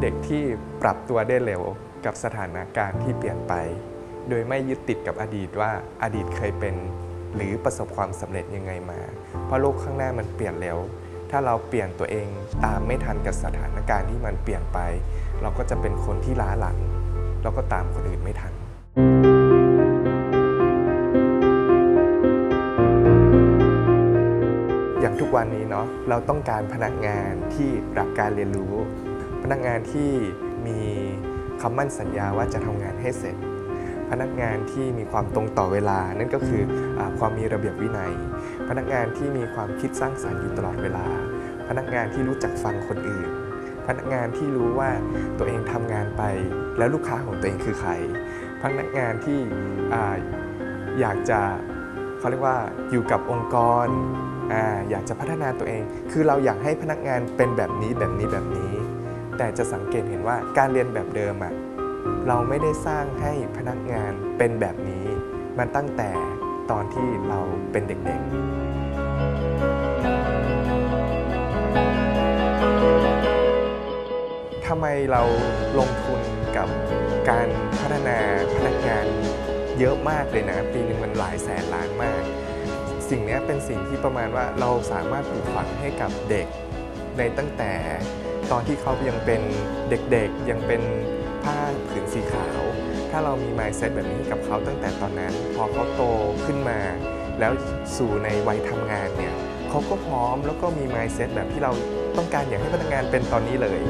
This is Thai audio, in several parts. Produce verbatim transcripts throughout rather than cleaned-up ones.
เด็กที่ปรับตัวได้เร็วกับสถานการณ์ที่เปลี่ยนไปโดยไม่ยึดติดกับอดีตว่าอดีตเคยเป็นหรือประสบความสำเร็จยังไงมาเพราะโลกข้างหน้ามันเปลี่ยนเร็วถ้าเราเปลี่ยนตัวเองตามไม่ทันกับสถานการณ์ที่มันเปลี่ยนไปเราก็จะเป็นคนที่ล้าหลังเราก็ตามคนอื่นไม่ทันอย่างทุกวันนี้เนาะเราต้องการพนักงานที่รักการเรียนรู้พนักงานที่มีคำมั่นสัญญาว่าจะทำงานให้เสร็จพนักงานที่มีความตรงต่อเวลานั่นก็คือความมีระเบียบวินัยพนักงานที่มีความคิดสร้างสรรค์อยู่ตลอดเวลาพนักงานที่รู้จักฟังคนอื่นพนักงานที่รู้ว่าตัวเองทำงานไปแล้วลูกค้าของตัวเองคือใครพนักงานที่ อ, อยากจะเขาเรียกว่าอยู่กับองค์กร อ, อยากจะพัฒนาตัวเองคือเราอยากให้พนักงานเป็นแบบนี้แบบนี้แบบนี้แต่จะสังเกตเห็นว่าการเรียนแบบเดิมอะเราไม่ได้สร้างให้พนักงานเป็นแบบนี้มันตั้งแต่ตอนที่เราเป็นเด็กๆทำไมเราลงทุนกับการพัฒนาพนักงานเยอะมากเลยนะปีนึงมันหลายแสนล้านมากสิ่งนี้เป็นสิ่งที่ประมาณว่าเราสามารถปลูกฝังให้กับเด็กในตั้งแต่ตอนที่เขายังเป็นเด็กๆยังเป็นผ้าผืนสีขาวถ้าเรามี mindset แบบนี้กับเขาตั้งแต่ตอนนั้นพอเขาโตขึ้นมาแล้วสู่ในวัยทำงานเนี่ยเขาก็พร้อมแล้วก็มี mindset แบบที่เราต้องการอยากให้พนักงานเป็นตอนนี้เลย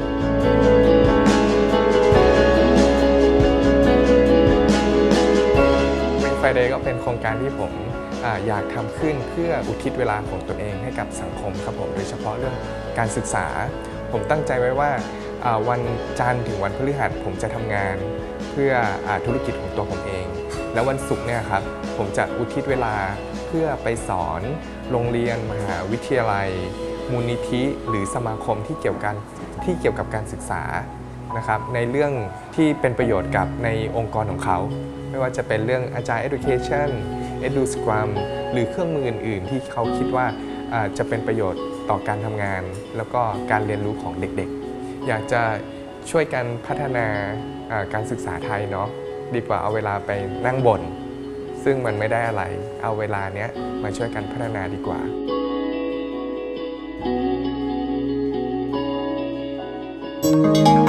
ไฟเดย์ก็เป็นโครงการที่ผมอยากทำขึ้นเพื่ออุทิศเวลาของตัวเองให้กับสังคมครับผมโดยเฉพาะเรื่องการศึกษาผมตั้งใจไว้ว่าวันจันทร์ถึงวันพฤหัสผมจะทำงานเพื่อธุรกิจของตัวผมเองแล้ววันศุกร์เนี่ยครับผมจะอุทิศเวลาเพื่อไปสอนโรงเรียนมหาวิทยาลัยมูลนิธิหรือสมาคมที่เกี่ยวกันที่เกี่ยวกับการศึกษานะครับในเรื่องที่เป็นประโยชน์กับในองค์กรของเขาไม่ว่าจะเป็นเรื่อง Agile Education EduScrum หรือเครื่องมืออื่นๆที่เขาคิดว่าจะเป็นประโยชน์ต่อการทำงานแล้วก็การเรียนรู้ของเด็กๆอยากจะช่วยกันพัฒนาการศึกษาไทยเนาะดีกว่าเอาเวลาไปนั่งบ่นซึ่งมันไม่ได้อะไรเอาเวลาเนี้ยมาช่วยกันพัฒนาดีกว่า Thank you